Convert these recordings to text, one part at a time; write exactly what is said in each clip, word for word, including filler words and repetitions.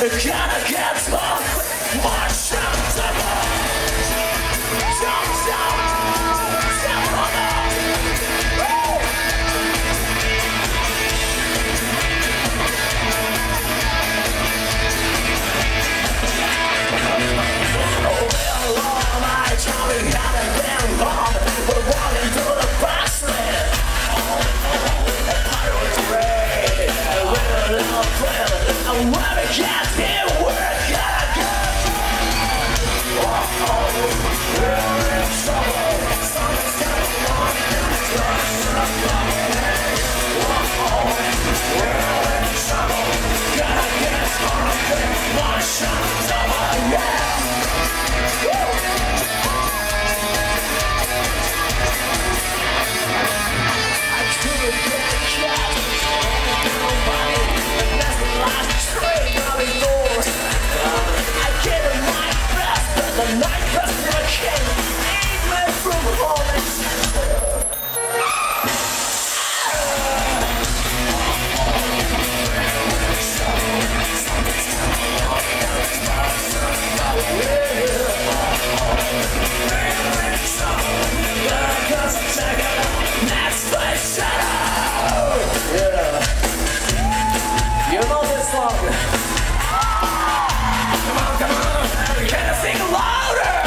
Gotta get home, march out the jump, jump, jump on up. Oh, well, all night, Charlie hadn't been long. We're walking through the backslid. Oh, I was ready, with a little prayer. And when we get here, we're gonna go. Oh, oh, we're in trouble. Something's going on, it's gonna go. Oh, oh, we're in trouble. Gotta get something, one shot, double, yeah. Woo! I couldn't get a cat, nobody, and that's the last train of the doors. I gave it my best, but the night best never came. Ain't meant from home and next place shadow. Yeah. You know this song. Come on, come on. Can you sing louder?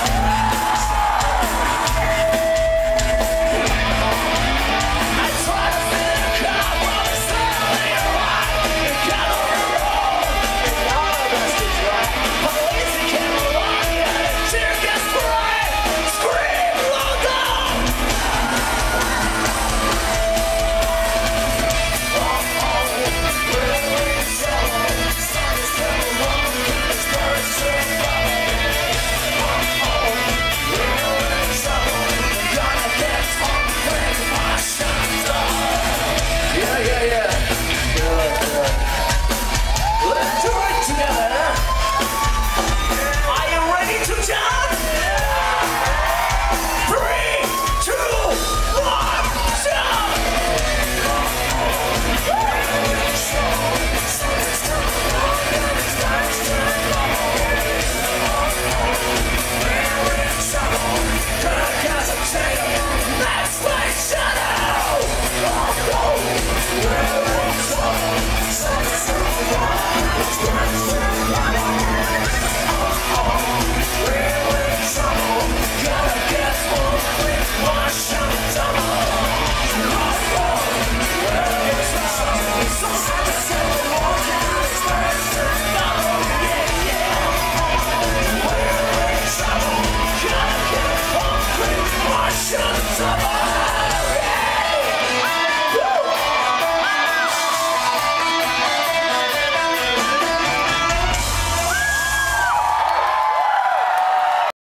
I try to think up what is selling right. You got on the road. All of us is right. Police came along and a tear gas spray. Scream logo. Yeah, yeah, yeah. Good, good. Let's do it together. Are you ready to jump? Three, two, one, jump! Next place shadow! Gotta get home, wash out double. Gotta get home, wash out double.